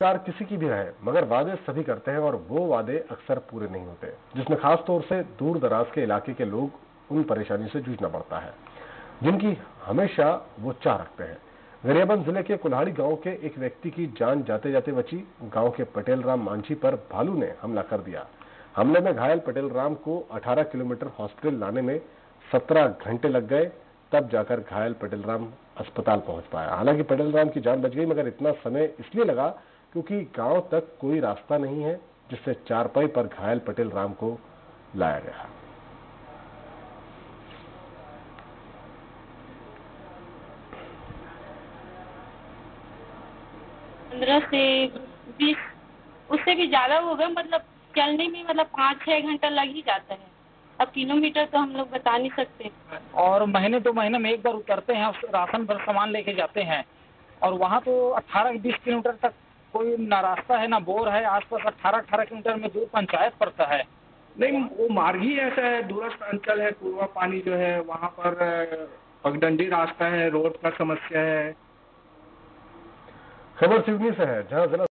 सरकार किसी की भी रहे, मगर वादे सभी करते हैं और वो वादे अक्सर पूरे नहीं होते, जिसमें खास तौर से दूर दराज के इलाके के लोग उन परेशानी से जूझना पड़ता है जिनकी हमेशा वो चाह रखते हैं। गरियाबंद जिले के कुल्हाड़ी गांव के एक व्यक्ति की जान जाते जाते बची। गांव के पटेल राम मांझी पर भालू ने हमला कर दिया। हमले में घायल पटेल राम को 18 किलोमीटर हॉस्पिटल लाने में 17 घंटे लग गए, तब जाकर घायल पटेल राम अस्पताल पहुंच पाया। हालांकि पटेल राम की जान बच गई, मगर इतना समय इसलिए लगा क्योंकि गांव तक कोई रास्ता नहीं है जिससे चारपाई पर घायल पटेल राम को लाया गया। 15 से 20 उससे भी ज़्यादा हो गए, मतलब चलने में मतलब 5-6 घंटा लग ही जाता है। अब किलोमीटर तो हम लोग बता नहीं सकते। और महीने 2 महीने में एक बार उतरते हैं, राशन भर सामान लेके जाते हैं और वहाँ तो 18-20 किलोमीटर तक कोई ना रास्ता है ना बोर है। आसपास 18 किलोमीटर में दूर पंचायत पड़ता है। नहीं, वो मार्ग ही ऐसा है, दूरस्थ अंचल है। पूर्वा पानी जो है वहाँ पर पगडंडी रास्ता है, रोड का समस्या है। खबर सिवनी से है, जहां जिला